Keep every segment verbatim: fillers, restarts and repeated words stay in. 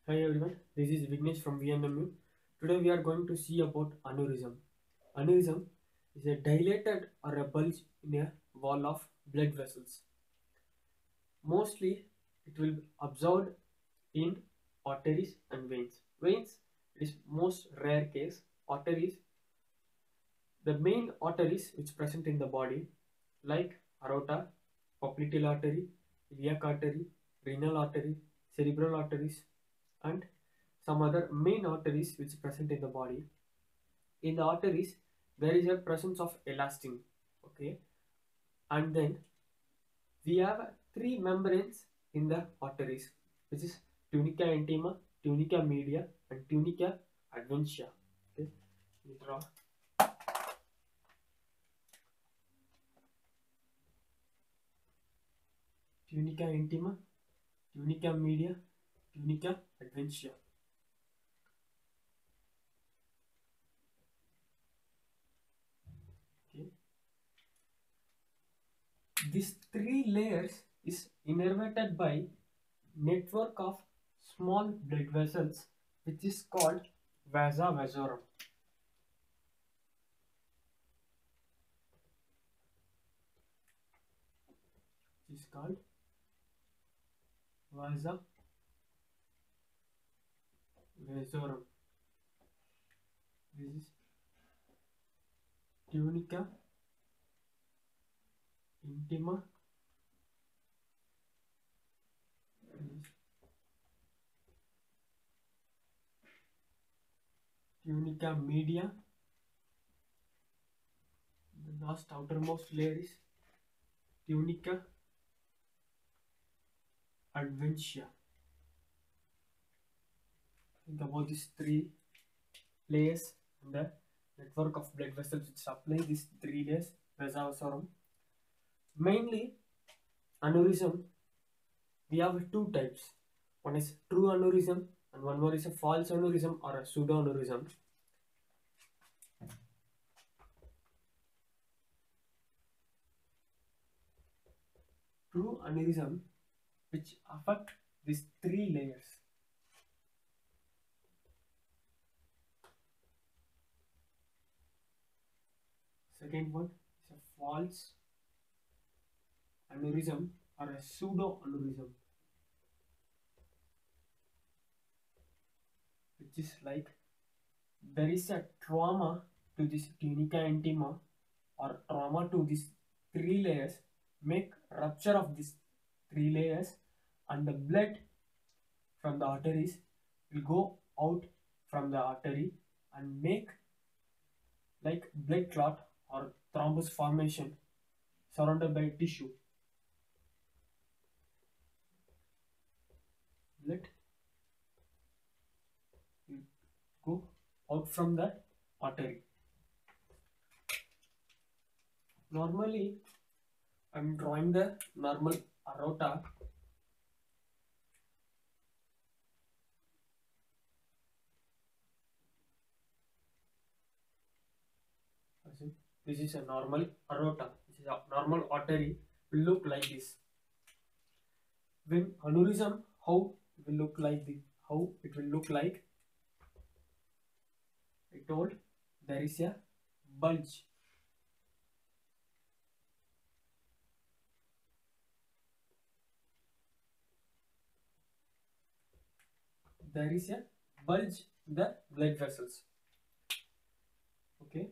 Hi everyone, this is Vignesh from V N M U. Today we are going to see about aneurysm. Aneurysm is a dilated or a bulge in a wall of blood vessels. Mostly it will be observed in arteries and veins. Veins is most rare case. Arteries, the main arteries which present in the body like aorta, popliteal artery, iliac artery, renal artery, cerebral arteries and some other main arteries which present in the body. In the arteries there is a presence of elastin, okay, and then we have three membranes in the arteries, which is tunica intima, tunica media and tunica adventitia. Okay, we draw tunica intima, tunica media, tunica adventitia. Okay, these three layers is innervated by network of small blood vessels which is called vasa vasorum. Which is called vasa vasorum. This is tunica intima. This is tunica media. The last outermost layer is tunica adventitia. Think about these three layers and the network of blood vessels which supply these three layers vasa vasorum. Mainly aneurysm, we have two types. One is true aneurysm and one more is a false aneurysm or a pseudoaneurysm. True aneurysm which affect these three layers. Second one is a false aneurysm or a pseudoaneurysm, which is like there is a trauma to this tunica intima or trauma to these three layers, make rupture of these three layers, and the blood from the arteries will go out from the artery and make like blood clot or thrombose formation surrounded by tissue. Blood will go out from the artery. Normally, I'm drawing the normal aorta. This is a normal aorta. This is a normal artery. Will look like this. When aneurysm, how it will look like the how it will look like. I told there is a bulge. There is a bulge in the blood vessels. Okay.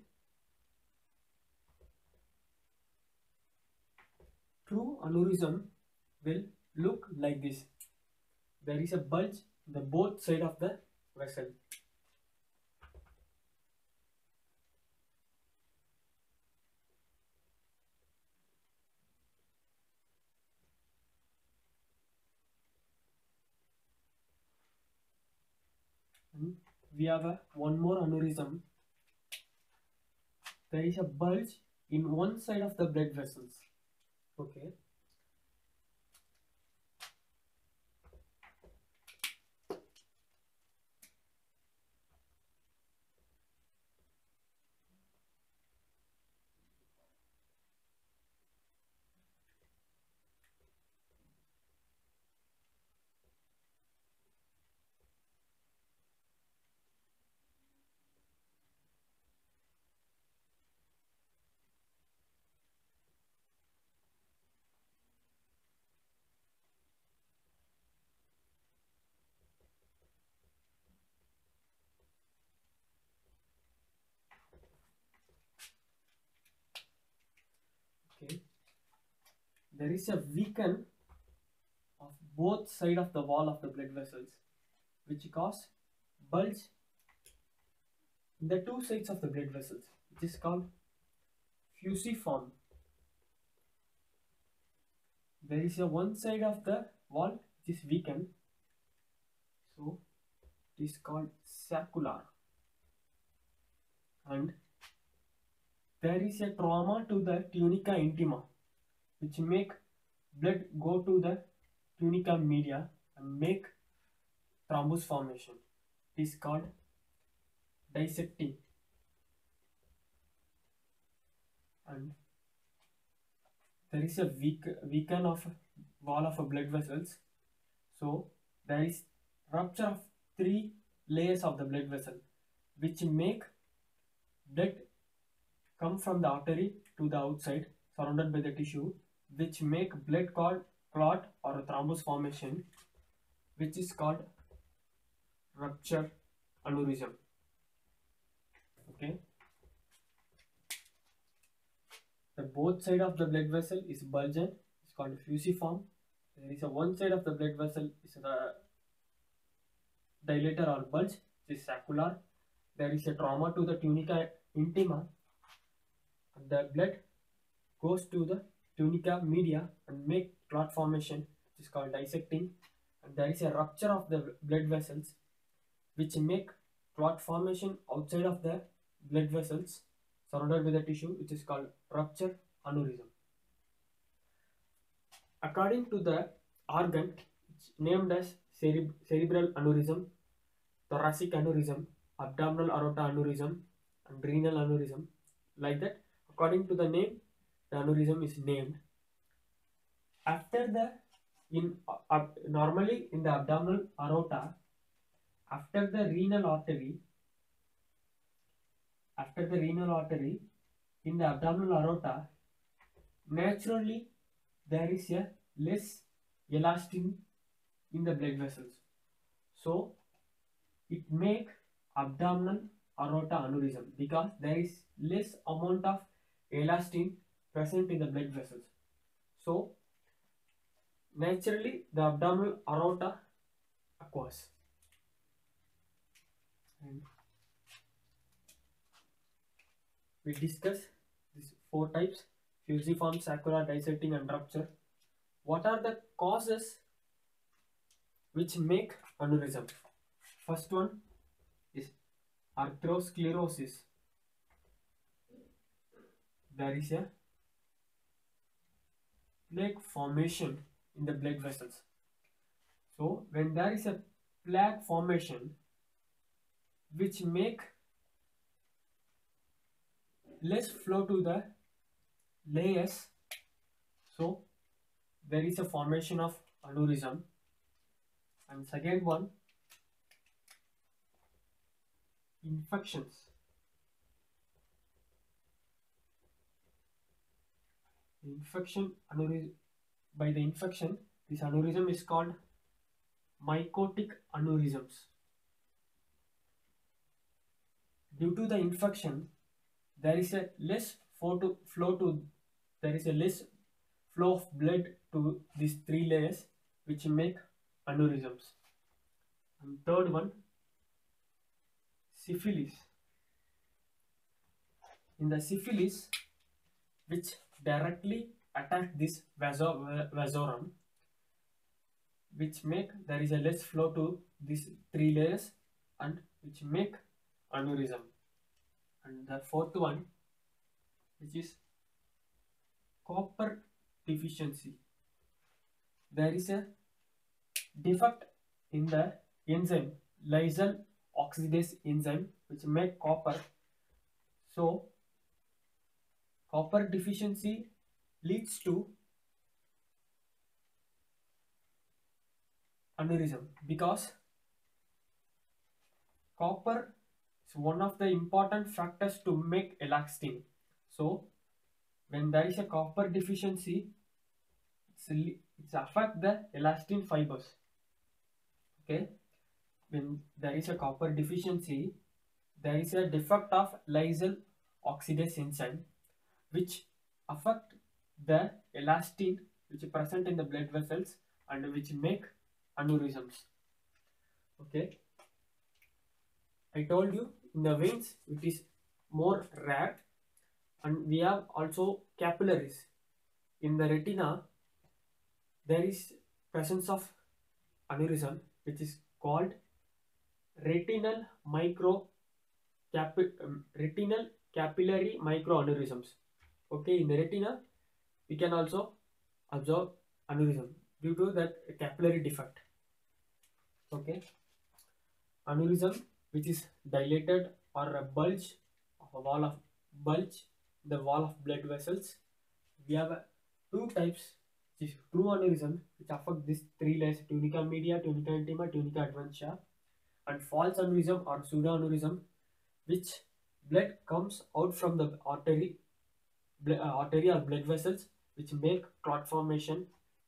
True aneurysm will look like this. There is a bulge in the both side of the vessel. And we have a one more aneurysm. There is a bulge in one side of the blood vessels. Okay. there is a weaken of both side of the wall of the blood vessels, which cause bulge in the two sides of the blood vessels, which is called fusiform. There is a one side of the wall which is weakened, so it is called saccular, and there is a trauma to the tunica intima, which make blood go to the tunica media and make thrombus formation. It is called dissecting. And there is a weak weaken of wall of a blood vessels, so there is rupture of three layers of the blood vessel, which make blood come from the artery to the outside surrounded by the tissue, which make blood called clot or thrombus formation, which is called rupture aneurysm. Okay, the both side of the blood vessel is bulgent, it's called fusiform. There is a one side of the blood vessel is the dilator or bulge, which is saccular. There is a trauma to the tunica intima, and the blood goes to the tunica media and make clot formation, which is called dissecting. And there is a rupture of the blood vessels, which make clot formation outside of the blood vessels surrounded by the tissue, which is called rupture aneurysm. According to the organ, it's named as cere cerebral aneurysm, thoracic aneurysm, abdominal aorta aneurysm, and renal aneurysm. Like that, according to the name, the aneurysm is named. After the in uh, normally in the abdominal aorta, after the renal artery, after the renal artery in the abdominal aorta, naturally there is a less elastin in the blood vessels, so it make abdominal aorta aneurysm because there is less amount of elastin present in the blood vessels. So naturally the abdominal aorta occurs. And we discuss these four types: fusiform, saccular, dissecting, and rupture. What are the causes which make aneurysm? First one is atherosclerosis. There is a plaque formation in the blood vessels. So when there is a plaque formation which make less flow to the layers, so there is a formation of aneurysm. And second one, infections. The infection aneurysm, by the infection, this aneurysm is called mycotic aneurysms. Due to the infection, there is a less flow to, flow to there is a less flow of blood to these three layers, which make aneurysms. And third one, syphilis. In the syphilis, which directly attack this vaso, vasorum, which make there is a less flow to these three layers and which make aneurysm. And the fourth one, which is copper deficiency. There is a defect in the enzyme, lysyl oxidase enzyme, which make copper. So copper deficiency leads to aneurysm because copper is one of the important factors to make elastin. So when there is a copper deficiency, it's, it's affect the elastin fibers. Okay, when there is a copper deficiency, there is a defect of lysyl oxidase enzyme, which affect the elastin which are present in the blood vessels and which make aneurysms. Okay, I told you in the veins it is more rare, and we have also capillaries. In the retina there is presence of aneurysm which is called retinal micro capi- um, retinal capillary microaneurysms. Okay, in the retina we can also observe aneurysm due to that capillary defect. Okay, aneurysm which is dilated or a bulge of a wall of bulge the wall of blood vessels. We have uh, two types, which is true aneurysm which affect these three layers: tunica media, tunica intima, tunica adventitia, and false aneurysm or pseudoaneurysm, which blood comes out from the artery, uh, artery or blood vessels, which make clot formation.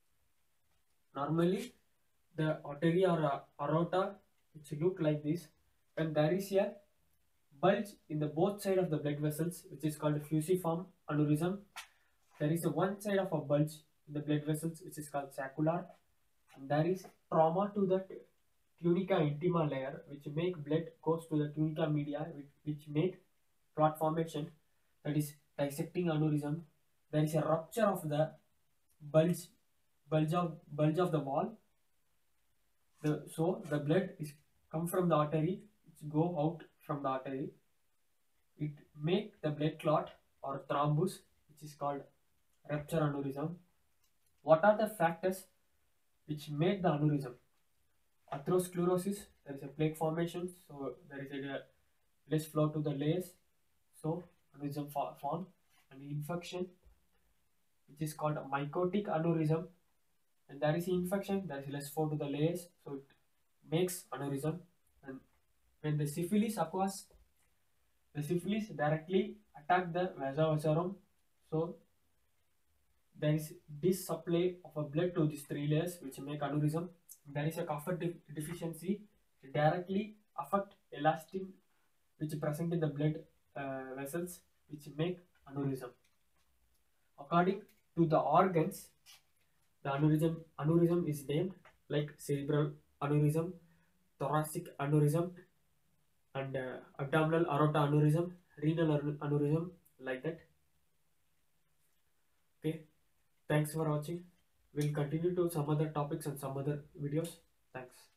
Normally, the artery or uh, aorta, which look like this, when there is a bulge in the both side of the blood vessels, which is called fusiform aneurysm. There is a one side of a bulge in the blood vessels, which is called saccular, and there is trauma to the tunica intima layer, which make blood goes to the tunica media, which, which make clot formation, that is dissecting aneurysm. There is a rupture of the bulge bulge of bulge of the wall. The, so the blood is come from the artery, it's go out from the artery. It make the blood clot or thrombose, which is called rupture aneurysm. What are the factors which make the aneurysm? Atherosclerosis, there is a plaque formation, so there is a less flow to the layers, so aneurysm form. And infection, which is called a mycotic aneurysm, and there is infection, there is less flow to the layers, so it makes aneurysm. And when the syphilis occurs, the syphilis directly attack the vasa vasorum, so there is this supply of a blood to these three layers, which make aneurysm. There is a copper de deficiency, it directly affect elastin, which is present in the blood uh, vessels, which make aneurysm. According to the organs, the aneurysm aneurysm is named like cerebral aneurysm, thoracic aneurysm, and uh, abdominal aorta aneurysm, renal aneurysm, like that. Okay, thanks for watching. We'll continue to some other topics and some other videos. Thanks.